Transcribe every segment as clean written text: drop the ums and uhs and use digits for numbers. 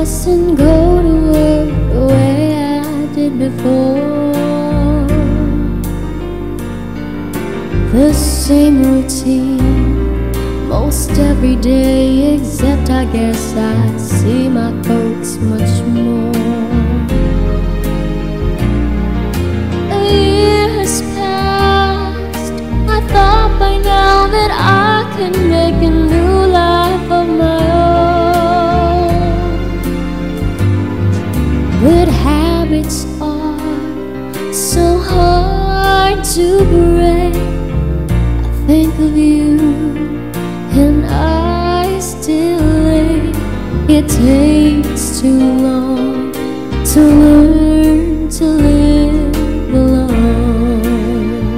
mustn't go to work the way I did before. The same routine most every day, except I guess I see my folks much more. Years passed, I thought by now that I could make a new life of my own. But habits are so hard to break. I think of you and I still ache. It takes too long to learn to live alone.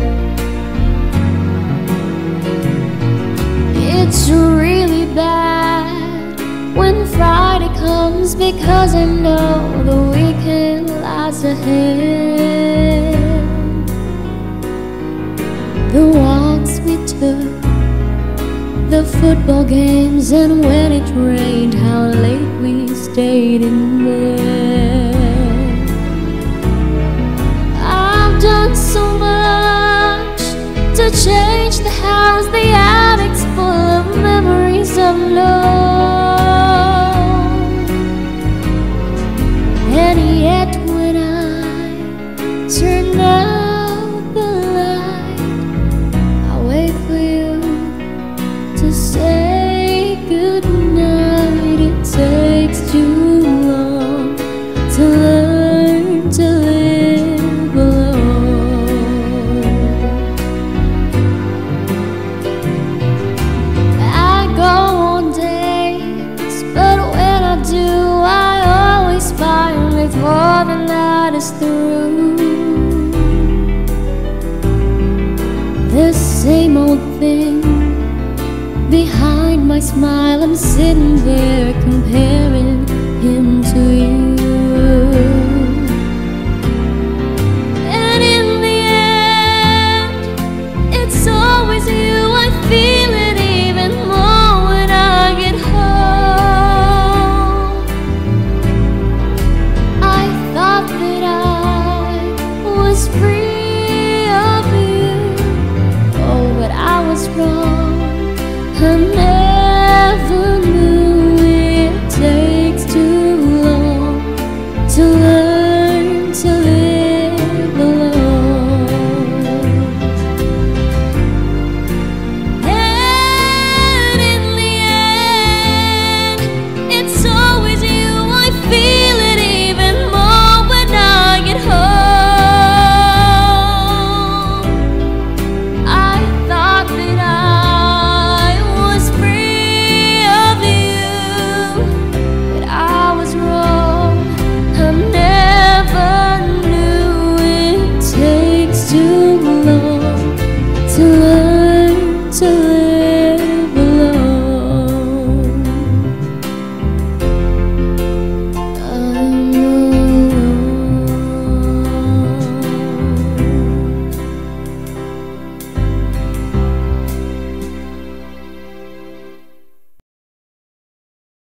It's really bad when Friday comes, because I know the weekend lies ahead. The walks we took, the football games, and when it rained, how late we stayed in bed. I've done so much to change the house. The attic's full of memories of love. And yet when I turn out the light, I wait for you to say goodnight. It takes too long to learn to live alone. I go on dates, but when I do, I always find before the night is through. The same old thing behind my smile. I'm sitting there comparing him to you.